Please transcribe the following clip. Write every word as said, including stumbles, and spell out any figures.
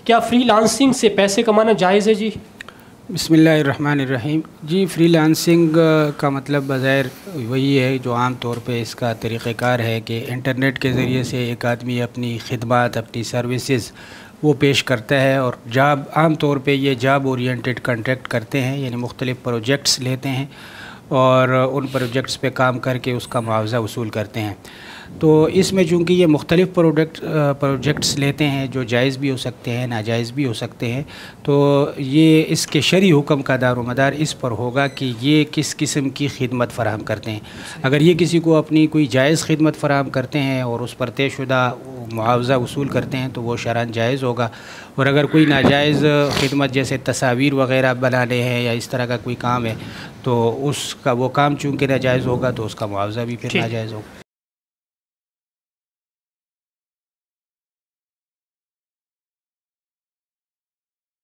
کیا free lancing سے پیسے کمانا جائز ہے جی؟ بسم اللہ الرحمن الرحیم. جی فری لانسنگ کا مطلب بظاہر وہی ہے جو عام طور پہ اس کا طریقہ کار ہے کہ انٹرنیٹ کے ذریعے سے ایک آدمی اپنی خدمات اپنی سروسز وہ پیش کرتا ہے، اور جاب عام طور پہ یہ جاب اورینٹڈ کنٹریکٹ کرتے ہیں، یعنی مختلف پروجیکٹس لیتے ہیں اور ان پروجیکٹس پہ کام کر کے اس کا معاوضہ وصول کرتے ہیں. تو اس میں چونکہ یہ مختلف پروڈکٹ پروجیکٹس لیتے ہیں جو جائز بھی ہو سکتے ہیں ناجائز بھی ہو سکتے ہیں، تو یہ اس کے شرعی حکم کا دار و مدار اس پر ہوگا کہ یہ کس قسم کی خدمت فراہم کرتے ہیں. اگر یہ کسی کو اپنی کوئی جائز خدمت فراہم کرتے ہیں اور اس پر طے شدہ معاوضہ وصول کرتے ہیں تو وہ شرعاً جائز ہوگا، اور اگر کوئی ناجائز خدمت جیسے تصاویر وغیرہ بنانے ہیں یا اس طرح کا کوئی کام ہے تو اس کا وہ کام چونکہ ناجائز ہوگا تو اس کا معاوضہ بھی پھر ناجائز ہوگا.